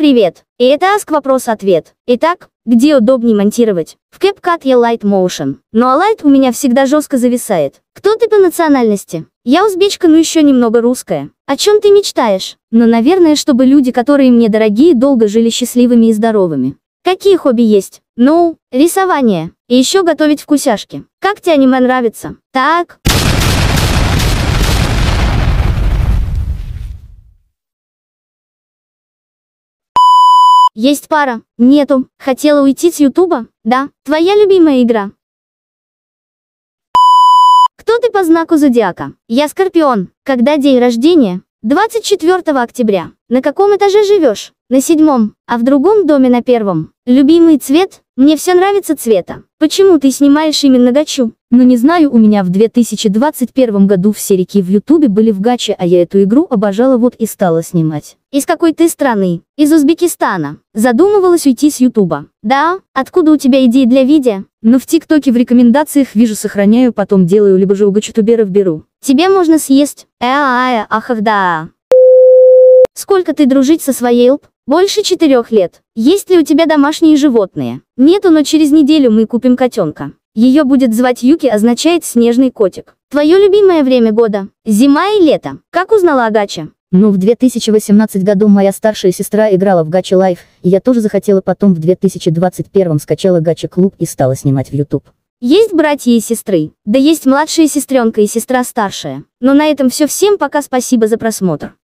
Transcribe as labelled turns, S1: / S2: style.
S1: Привет! И это Ask вопрос-ответ. Итак, где удобнее монтировать? В CapCut я Light Motion. Ну а Light у меня всегда жестко зависает. Кто ты по национальности? Я узбечка, но еще немного русская. О чем ты мечтаешь? Ну, наверное, чтобы люди, которые мне дорогие, долго жили счастливыми и здоровыми. Какие хобби есть? Ну, рисование. И еще готовить вкусяшки. Как тебе аниме нравится? Так. Есть пара. Нету. Хотела уйти с Ютуба? Да. Твоя любимая игра? Кто ты по знаку зодиака? Я Скорпион. Когда день рождения? 24 октября. На каком этаже живешь? На 7, а в другом доме на 1. Любимый цвет? Мне все нравится цвета. Почему ты снимаешь именно гачу?
S2: Ну не знаю, у меня в 2021 году все реки в Ютубе были в гаче, а я эту игру обожала, вот и стала снимать.
S1: Из какой ты страны? Из Узбекистана. Задумывалась уйти с Ютуба? Да? Откуда у тебя идеи для видео?
S2: Но в ТикТоке в рекомендациях вижу, сохраняю, потом делаю, либо же у гачутуберов беру.
S1: Тебе можно съесть. Ахахда. Сколько ты дружить со своей ЛП? Больше 4 лет. Есть ли у тебя домашние животные? Нету, но через неделю мы купим котенка. Ее будет звать Юки, означает снежный котик. Твое любимое время года? Зима и лето. Как узнала о гаче?
S2: Ну, в 2018 году моя старшая сестра играла в Гача Лайф, и я тоже захотела, потом в 2021 скачала Гача Клуб и стала снимать в YouTube.
S1: Есть братья и сестры? Да есть младшая сестренка и сестра старшая. Но на этом все. Всем пока, спасибо за просмотр.